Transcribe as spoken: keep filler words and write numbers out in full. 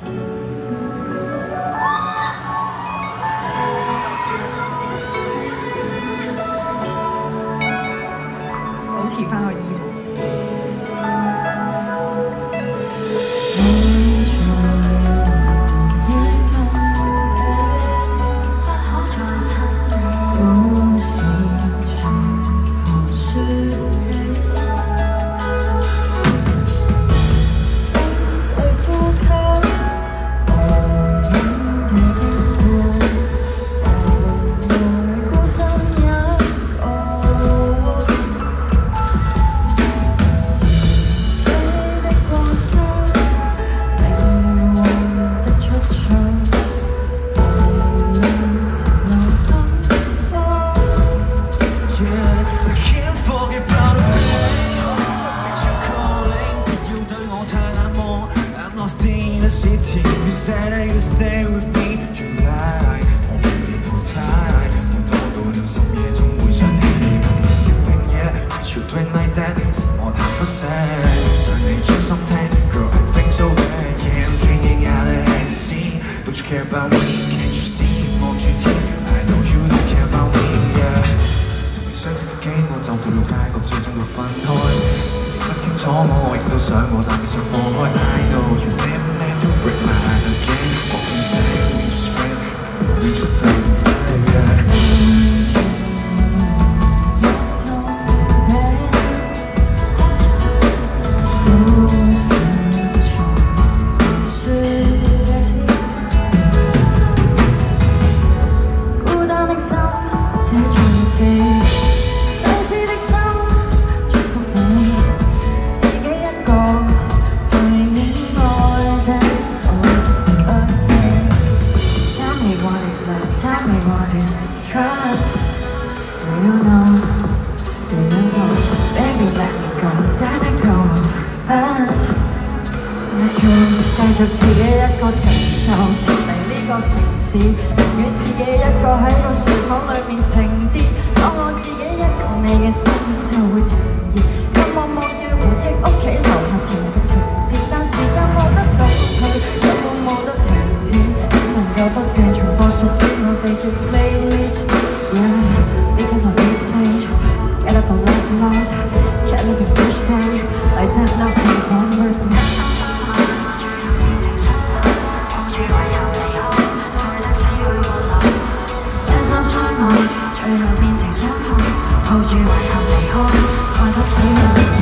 保持翻個 emo。 Care about me, can't you see？ 望住天 ，I know you don't care about me。同你相識嘅機，我就條路街，我最終要分開。分清楚我，亦都想我，但你想放開。I know you never meant to break my heart again。What can you say? We just friends, we just play。繼續自己一個承受，脫離呢個城市，寧願自己一個喺個睡房裏面靜啲。當我自己一個，你嘅心就會沉熱。咁默默嘅回憶屋企樓下甜嘅情節，但時間冇得倒退，根本冇得停止，只能夠不斷重播屬於我哋嘅 playlist。Yeah, leaving my replay, get up and love lost, can't live a fresh day, like there's nothing wrong with me。最後變成傷害，抱住遺憾離開，快得死人。